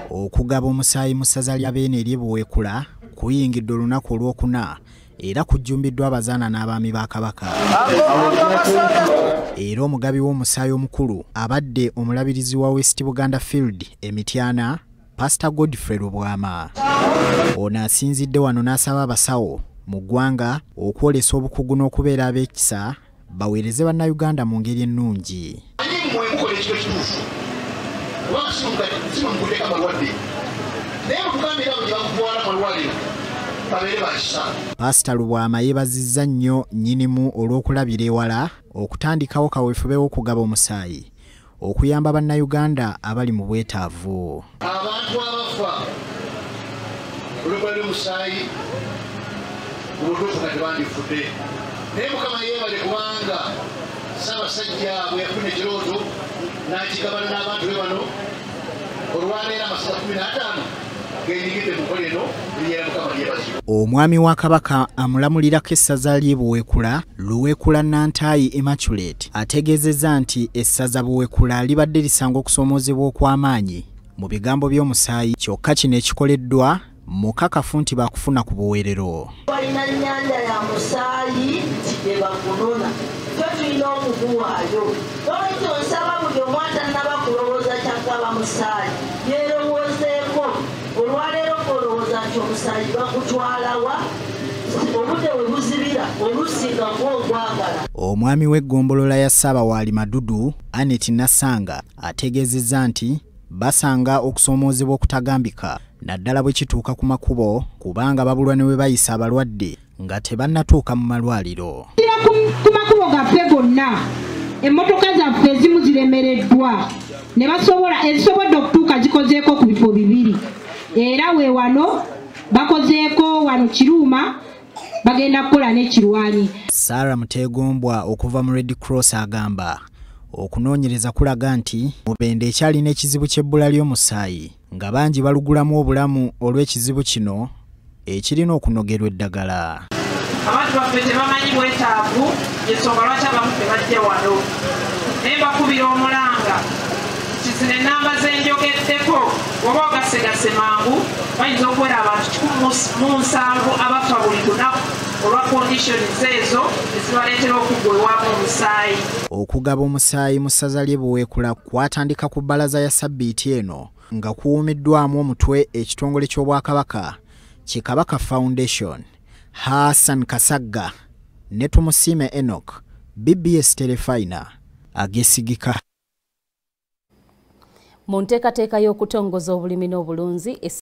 Okugaba Omusaayi mu ssaza lya Beene ery'e Buweekula kuyingidde olunaku Olw'okuna era kujjumbiddwa abazaana n'abaami ba Kabaka. Era omugabi w'omusaayi omukulu abadde omulabirizi wa West Buganda Field Emityana, Pastor Godfrey Lubwama. Ono asinzidde wano n'asaba abasawo mu ggwanga okwolesa obukugu n'okubeera ab'ekisa baweereze bannayuganda mu ngeri ennungi. Pastor Lubwama yeebazizza nnyo nnyinimu olw'okulabira ewala okutandikawo kaweefube w'okugaba omusaayi okuyamba bannayuganda abali mu bwetaavu. Abantu abafa olw'okuba omusaayi olw'okuna tebandifudde naye Mukama yeebale kubanga Ssaabasajja bwe yafuna ekirooto n'akigabana n'abantu be bano olwaleero amasaza 15 geenyigidde mu nkola eno liyeera Mukama yeebazibwa. Omwami wa Kabaka amulamulirako essaza ly'e Buweekula, Luweekula Nantaayi Immaculate, ategeezezza nti essaza Buweekula libadde lisanga okusoomoozebwa okw'amaanyi mu bigambo by'omusaayi, kyokka kino ekikoleddwa mukakafu nti baakufuna ku buweerero. Balina nnyanja ya musaayi nti ebakunona ffe tulina okuguwaayo. Lwekyo nsaba buli omu atannaba kulowooza kyagaba musaayi yeerowoozeeko. Olwaleero olowooza nti omusaayi bakutwala wa? Obudde we buzibira olusinga ng'ogwagala. Omwami w'eggombolola ya Ssaabawaali Madudu, Anet Nassanga, ategeezezza nti basanga okusoomoozebwa okutagambika naddala bwe kituuka ku makubo kubanga babulwa ne we bayisa abalwadde nga tebannatuuka mu malwaliro. Ku makubo gaffe gonna emmotoka zaffe ezimu ziremereddwa ne ezisobodde okutuuka zikozeeko ku bifo bibiri era we wano bakozeeko wano Kiruuma bagenda kukola n'ekirwanyi. Sarah Muteegombwa okuva mu Red Cross agamba okunoonyereza kulaga nti Mubende ekyalina ekizibu ky'ebbula ly'omusaayi nga bangi balugulamu obulamu olw'ekizibu kino ekirina okunogerwa eddagala. Abantu baffe tebamanyi bwetaavu y'ensonga lwaki abamu tebajja wano. Naye mbakubira omulanga nti zino ennamba ze njogeddeko oba ogasegase mangu bayinza okuwera abantu 17 abafa buli lunaku olwa kondishoni ezo ezibaleetera okuggweebwamu omusaayi. Okugaba omusaayi mu ssaza ly'e Buweekula kwatandika ku bbalaza ya Sabbiiti eno nga kuwuumiddwamu omutwe ekitongole ky'Obwakabaka Kikabaka Foundation, Hassan Kasagga ne Tumusiime Enoch, BBS Terefayina, Ageesigika. Mu nteekateeka y'okutongoza obulimi n'obulunzi